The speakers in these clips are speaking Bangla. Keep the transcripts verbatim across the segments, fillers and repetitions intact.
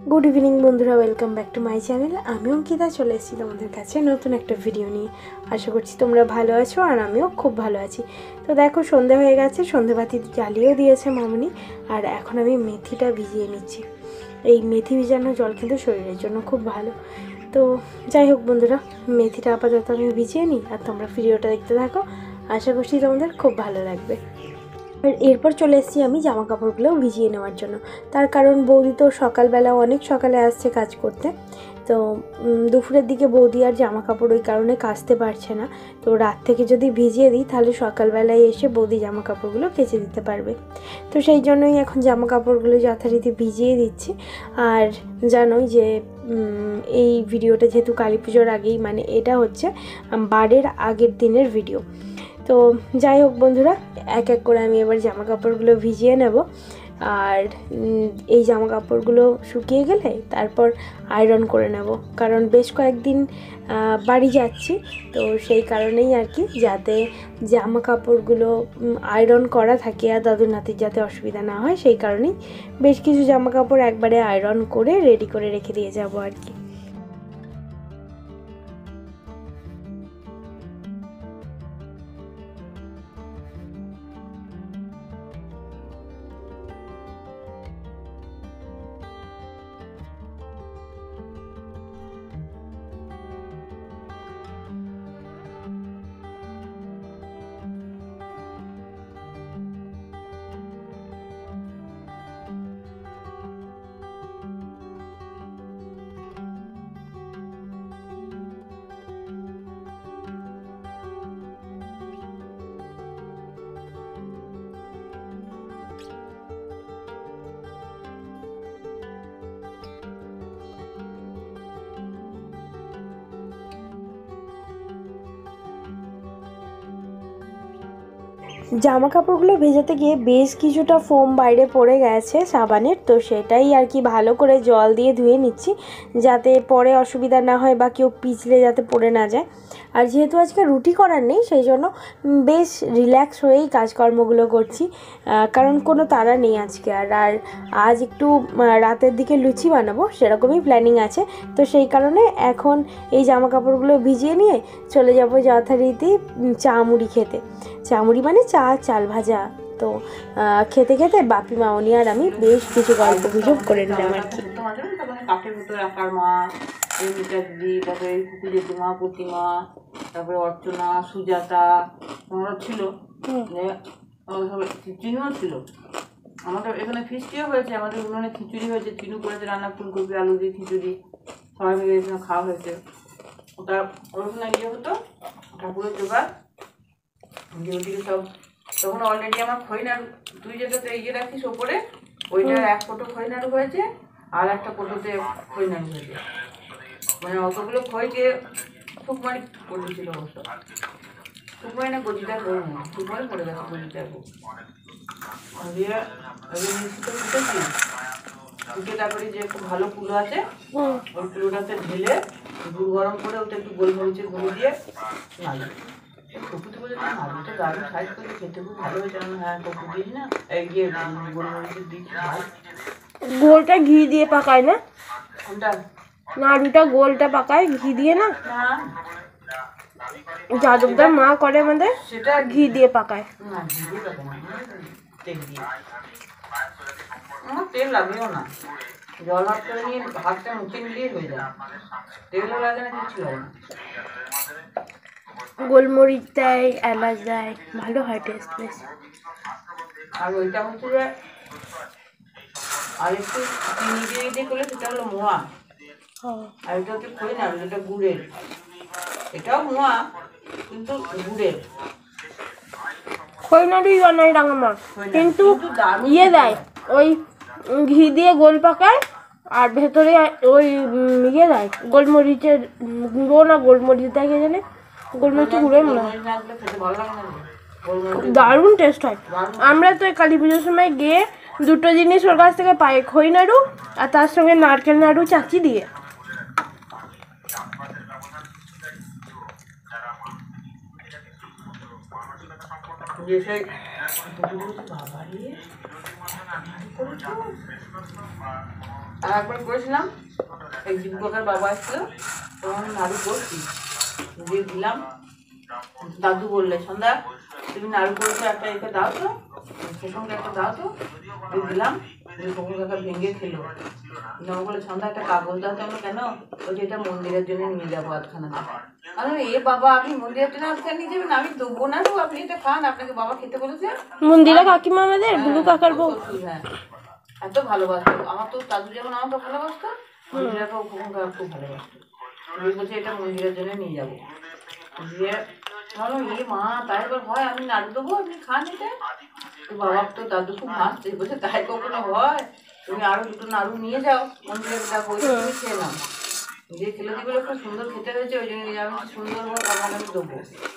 গুড ইভিনিং বন্ধুরা, welcome back to my channel. আমি অঙ্কিতা চলে এসেছি তোমাদের কাছে নতুন একটা ভিডিও নিয়ে। আশা করছি তোমরা ভালো আছো আর আমিও খুব ভালো আছি। তো দেখো, সন্ধে হয়ে গেছে, সন্ধেবাতি জ্বালিয়েও দিয়েছে মামনি। আর এখন আমি মেথিটা ভিজিয়ে নিচ্ছি। এই মেথি ভিজানো জল কিন্তু শরীরের জন্য খুব ভালো। তো যাই হোক বন্ধুরা, মেথিটা আপাতত আমি ভিজিয়ে নিই আর তোমরা ভিডিওটা দেখতে থাকো। আশা করছি তোমাদের খুব ভালো লাগবে। আর এরপর চলে এসেছি আমি জামা কাপড়গুলো ভিজিয়ে নেওয়ার জন্য। তার কারণ বৌদি তো সকালবেলা অনেক সকালে আসছে কাজ করতে। তো দুপুরের দিকে বৌদি আর জামা কাপড় ওই কারণে কাচতে পারছে না। তো রাত থেকে যদি ভিজিয়ে দিই তাহলে সকালবেলায় এসে বৌদি জামা কাপড়গুলো কেচে দিতে পারবে। তো সেই জন্যই এখন জামা কাপড়গুলো যথারীতি ভিজিয়ে দিচ্ছি। আর জানোই যে এই ভিডিওটা যেহেতু কালী পুজোর আগেই, মানে এটা হচ্ছে বারের আগের দিনের ভিডিও। তো যাই হোক বন্ধুরা, এক এক করে আমি এবার জামা কাপড়গুলো ভিজিয়ে নেব। আর এই জামা কাপড়গুলো শুকিয়ে গেলে তারপর আয়রন করে নেব, কারণ বেশ কয়েকদিন বাড়ি যাচ্ছি। তো সেই কারণেই আর কি, যাতে জামা কাপড়গুলো আয়রন করা থাকে আর দাদু নাতির যাতে অসুবিধা না হয়, সেই কারণেই বেশ কিছু জামা কাপড় একবারে আয়রন করে রেডি করে রেখে দিয়ে যাব আর কি। জামা কাপড়গুলো ভেজাতে গিয়ে বেশ কিছুটা ফোম বাইরে পড়ে গেছে সাবানের। তো সেটাই আর কি ভালো করে জল দিয়ে ধুয়ে নিচ্ছি, যাতে পরে অসুবিধা না হয় বা কেউ পিছলে যাতে পড়ে না যায়। আর যেহেতু আজকে রুটি করার নেই, সেই জন্য বেশ রিল্যাক্স হয়েই কাজকর্মগুলো করছি, কারণ কোনো তাড়া নেই আজকে। আর আর আজ একটু রাতের দিকে লুচি বানাবো, সেরকমই প্ল্যানিং আছে। তো সেই কারণে এখন এই জামা কাপড়গুলো ভিজিয়ে নিয়ে চলে যাবো যথারীতি চা মুড়ি খেতে। চা মুড়ি মানে চা চাল ভাজা। তো খেতে খেতে বাপি মামনি আর আমি বেশ কিছু গল্প গুজব করে নিলাম আর কি। কাঠের ভিতরে রাখার মা, এমনিটা দিদি, তারপরে কুকুর জেঠিমা, প্রতিমা, তারপরে অর্চনা, সুজাতা, ওরা ছিল, চিনুও ছিল। আমাদের এখানে ফিস্টিও হয়েছে, আমাদের উনুনে খিচুড়ি হয়েছে, চিনু করেছে রান্না, ফুলকপি আলু দিয়ে খিচুড়ি, সবাই মিলে এখানে খাওয়া হয়েছে। ওটা ওখানে ইয়ে হতো ঠাকুরের জোগাড় যেদিকে সব। তখন অলরেডি আমার খৈনাড়ু, তুই যেটাতে ইয়ে রাখিস ওপরে, ওইটা এক ফটো খৈনাড়ু হয়েছে আর একটা ফটোতে খৈনাড়ু হয়েছে। মানে অতগুলো খইকে সুকুমারি করে দিয়েছিল অবশ্য। সুকুমারি না গজিটা করে না, সুকুমারি পড়ে গেছে গজিটা। দিয়ে মিষ্টিটা ফুটেছি, ফুটে তারপরে যে একটু ভালো কুলো আছে ওই কুলোটাতে ঢেলে গুড় গরম করে ওটা একটু গোলমরিচের গুঁড়ো দিয়ে নাড়ি। কপুতে বলে না, আলুটা দারুণ সাইজ করে খেতে খুব ভালো হয়েছে। হ্যাঁ কপু দিস না, এই গিয়ে গোলমরিচের দিস ভাই। গোলটা ঘি দিয়ে পাকায় না? কোনটা? নাড়ুটা গোলটা পাকায় ঘি দিয়ে না? যাদবদার মা করে আমাদের, সেটা ঘি দিয়ে পাকায়। না ঘি দিয়ে পাকায় না, তেল দিয়ে। আমার তেল লাগেও না, জল হাত করে নিয়ে হাতটা মুখে মিলিয়ে হয়ে যায়, তেলও লাগে না, কিছু লাগে না। গোলমরিচ দেয়, এলাচ দেয়, ভালো হয় টেস্ট বেশ। আর ওইটা হচ্ছে যে আর একটু চিনি দিয়ে দিয়ে করলে সেটা হলো মোয়া। আর এটা হচ্ছে খই না, এটা গুড়ের। এটাও মোয়া কিন্তু গুড়ের। খৈনাড়ুই বানাই রাঙামা, কিন্তু ইয়ে দেয় ওই ঘি দিয়ে গোল পাকায় আর ভেতরে ওই ইয়ে দেয় গোলমরিচের গুঁড়ো, না গোলমরিচ দেয় কে জানে, গোলমরিচের গুঁড়োই মনে হয়। দারুণ টেস্ট হয়। আমরা তো এই কালী পুজোর সময় গিয়ে দুটো জিনিস ওর কাছ থেকে পাই, খই নাড়ু আর তার সঙ্গে নারকেল নাড়ু চাচি দিয়ে। जैसे আর একবার করেছিলাম, এক দিন কাকার বাবা আসছিল, তখন আমি নাড়ু করছি, দিয়ে দিলাম। দাদু বললে, সন্ধ্যা তুমি নাড়ু করেছো, একটা এটা দাও তো, খোকনকে একটা দাও তো, দিয়ে দিলাম। খোকন কাকা ভেঙে খেলো। আমাকে বলে, সন্ধ্যা একটা কাগজ দাও তো। আমরা কেন? বলছে এটা মন্দিরের জন্য নিয়ে যাবো আধখানাটা। আমি এ বাবা, আপনি মন্দিরের জন্য আধখানা নিয়ে যাবেন? আমি দেবো না তো, আপনি এটা খান, আপনাকে বাবা খেতে বলেছে। মন্দিরা কাকিমা আমাদের বুলু কাকার বউ। হ্যাঁ, এত ভালোবাসতো। আমার তো দাদু যেমন আমাকে ভালোবাসতো, মন্দিরাকে খোকন কাকা খুব ভালোবাসতো। বলছে এটা মন্দিরের জন্য নিয়ে যাবো। দিয়ে বলো, এ মা তাই এবার হয়, আমি নাড়ু দেবো, আপনি খান এটা। তো বাবা তো দাদু খুব হাসছে, বলছে তাই কখনো হয়? তুমি আরো দুটো নাড়ু নিয়ে যাও, মন্দিরে যাবো, ওইটা তুমি খেয়ে নাও। যে খেলে দিয়ে বলে খুব সুন্দর খেতে হয়েছে, ওই জন্য আমি সুন্দর হোক আপনাকে আমি দেবো।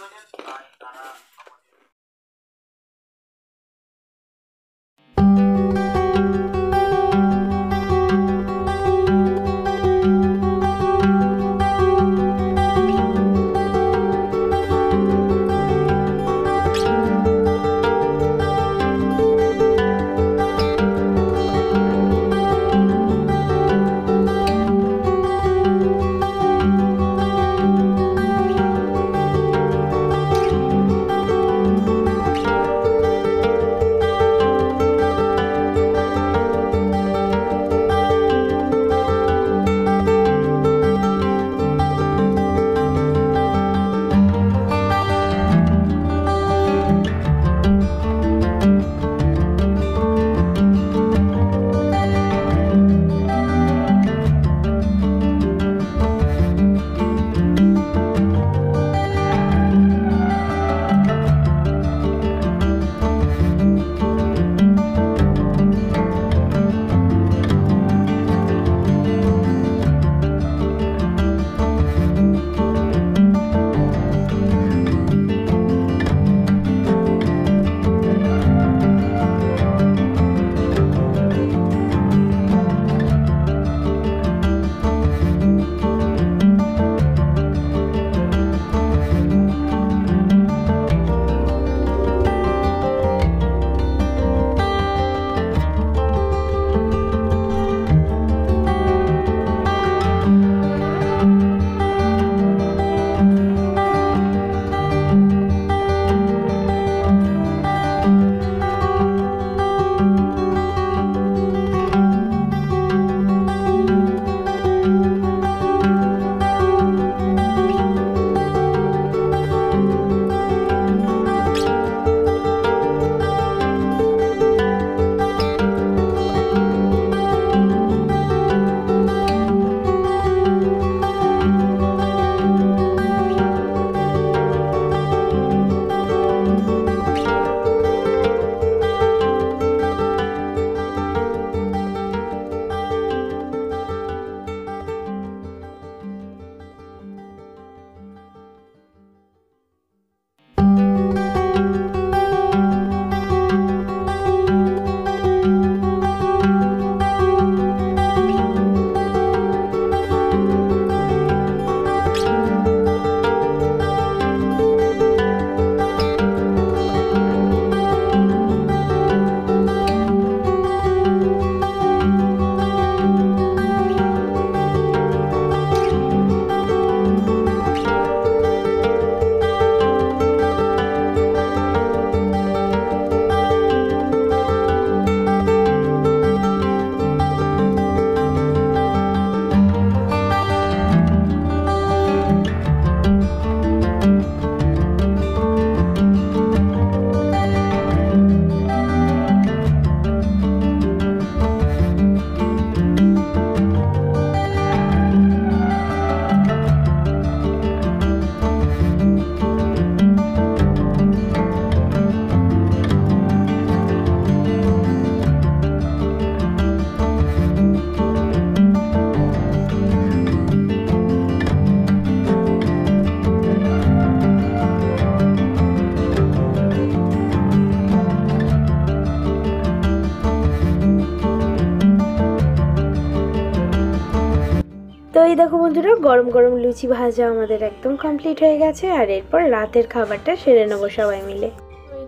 তো এই দেখো বন্ধুরা, গরম গরম লুচি ভাজা আমাদের একদম কমপ্লিট হয়ে গেছে। আর এরপর রাতের খাবারটা সেরে নেবো সবাই মিলে।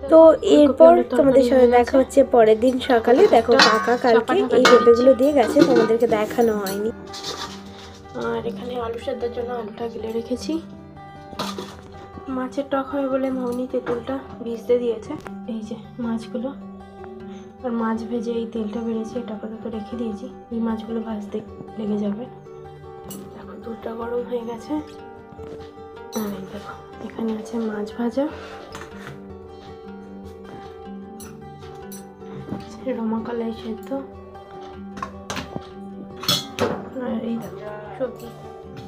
তো এরপর তোমাদের সাথে দেখা হচ্ছে পরের দিন সকালে। দেখো কাকা কালকে এই পেঁপেগুলো দিয়ে গেছে, তোমাদেরকে দেখানো হয়নি। আর এখানে আলু সেদ্ধর জন্য আলুটা গিলে রেখেছি। মাছের টক হবে বলে মামনি তেঁতুলটা ভিজতে দিয়েছে। এই যে মাছগুলো, আর মাছ ভেজে এই তেলটা বেড়েছে, এটা আপাতত রেখে দিয়েছি, এই মাছগুলো ভাজতে লেগে যাবে। দেখো দুধটা গরম হয়ে গেছে। আর এই দেখো এখানে আছে মাছ ভাজা, রমা কলাই সেদ্ধ, আর এই দেখো সবজি।